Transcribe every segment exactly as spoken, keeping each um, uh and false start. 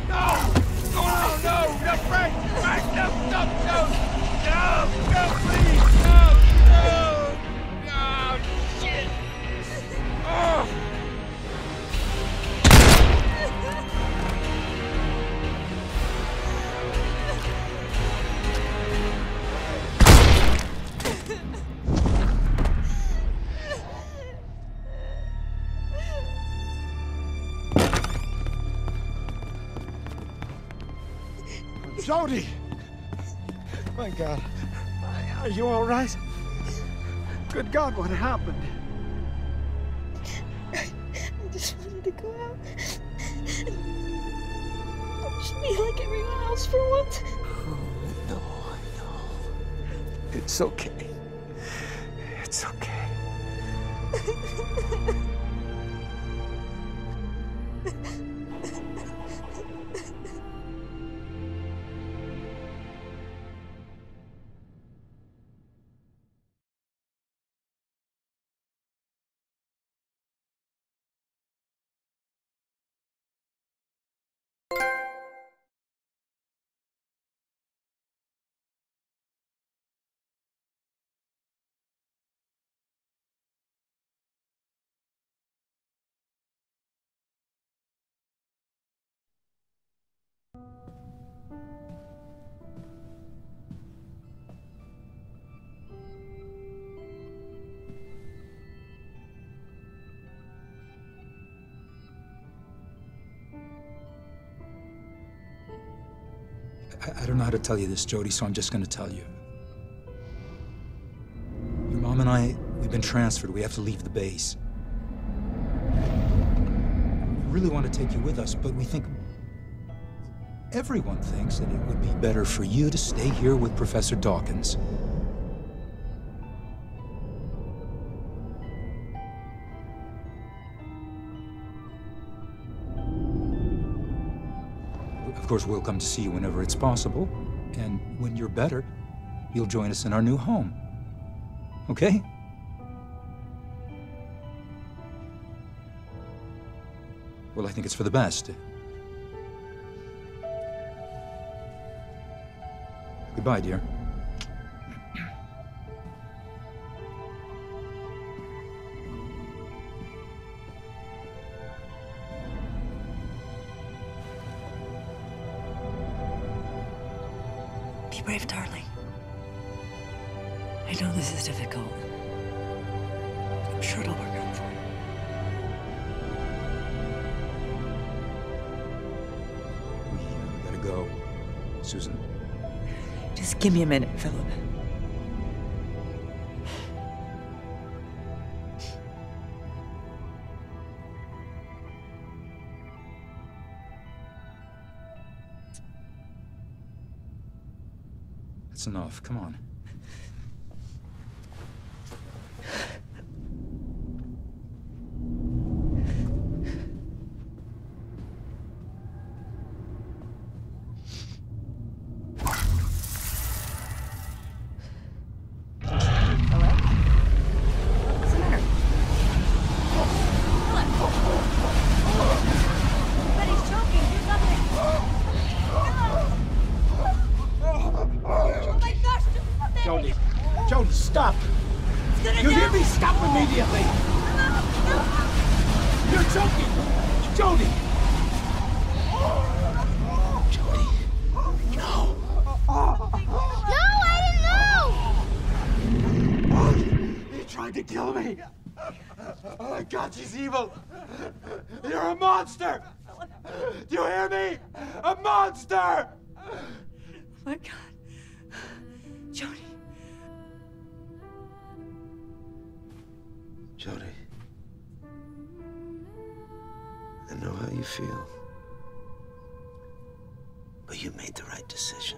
No! Oh, no, no! No, Frank! Frank, no, no, no! No! No, please! No! No! No! Shit! Oh! Jody! My God. Are you all right? Good God, what happened? I just wanted to go out. Just be like everyone else for once. Oh, no, no. It's okay. It's okay. I, I don't know how to tell you this, Jody, so I'm just gonna tell you. Your mom and I, we've been transferred. We have to leave the base. We really want to take you with us, but we think... Everyone thinks that it would be better for you to stay here with Professor Dawkins. Of course, we'll come to see you whenever it's possible, and when you're better, you'll join us in our new home. Okay? Well, I think it's for the best. Goodbye, dear. Be brave, darling. I know this is difficult. I'm sure it'll work out for you. We, uh, we gotta go. Susan. Just give me a minute, Philip. That's enough. Come on. Jody. Jody, stop! You hear me? Stop immediately! You're choking! Jody! Jody. No. No, I didn't know! He tried to kill me! Oh my God, she's evil! You're a monster! Do you hear me? A monster! My God. Jody. Jody, I know how you feel, but you made the right decision.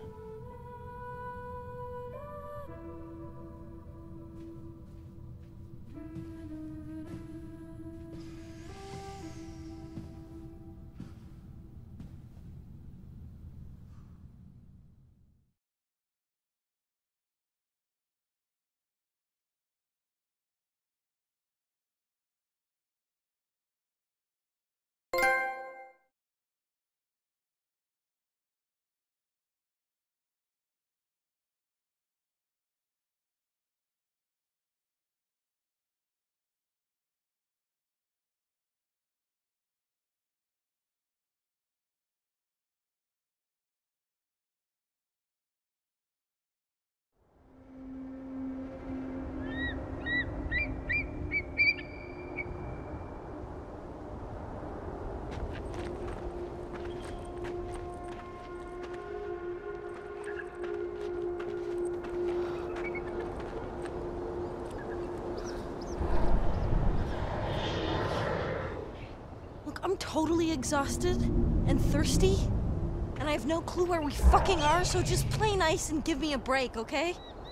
totally exhausted and thirsty, and I have no clue where we fucking are, so just play nice and give me a break, okay?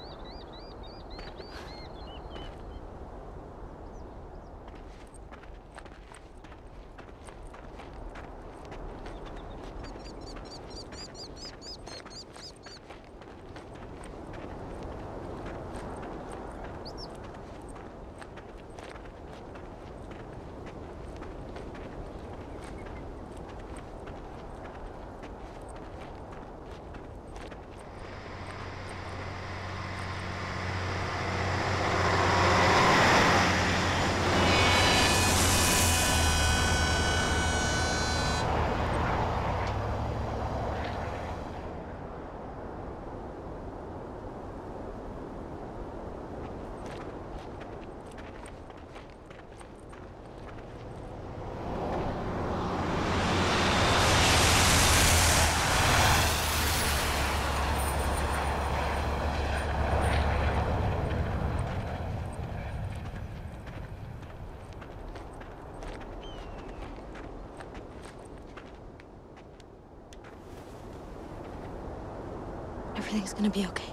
Everything's gonna be okay.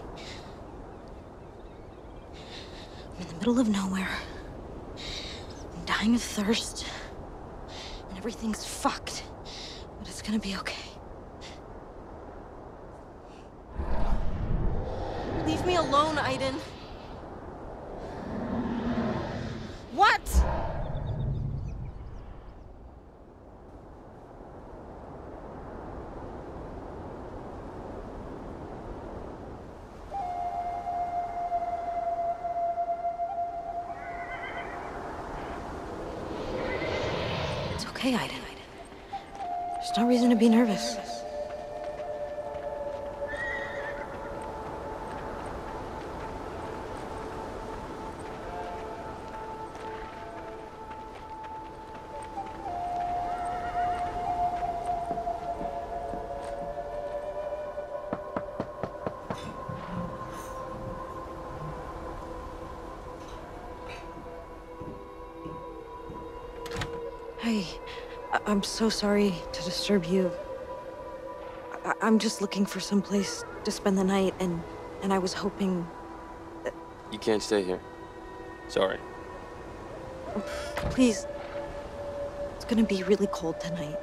I'm in the middle of nowhere. I'm dying of thirst. And everything's fucked. But it's gonna be okay. Leave me alone, Aiden. What? Okay, Aiden. There's no reason to be nervous. Hey, I I'm so sorry to disturb you. I I'm just looking for some place to spend the night, and and I was hoping that... You can't stay here. Sorry. Please. It's gonna be really cold tonight.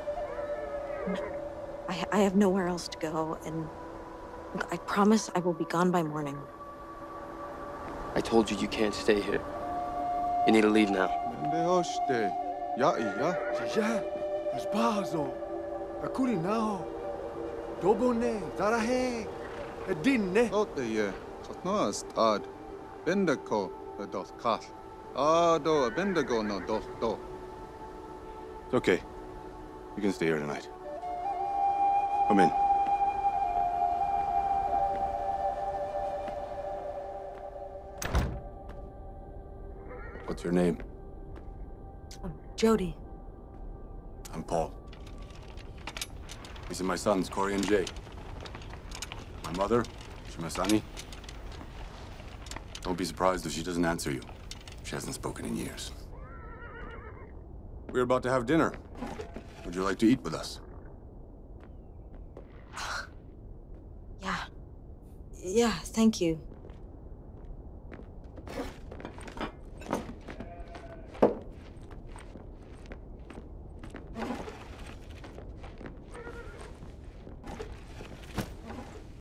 I I have nowhere else to go, and I promise I will be gone by morning. I told you you can't stay here. You need to leave now. Ja, ja. Ja, sbazo. Akuli nao. Dobone, zarahe. Edinne. Ote ye. Katnoast ad. Bendako, the dos kat. Ado, a bendago no dos do. It's okay. You can stay here tonight. Come in. What's your name? Jody. I'm Paul. These are my sons, Corey and Jay. My mother, Shimasani. Don't be surprised if she doesn't answer you. She hasn't spoken in years. We're about to have dinner. Would you like to eat with us? Yeah. Yeah, thank you.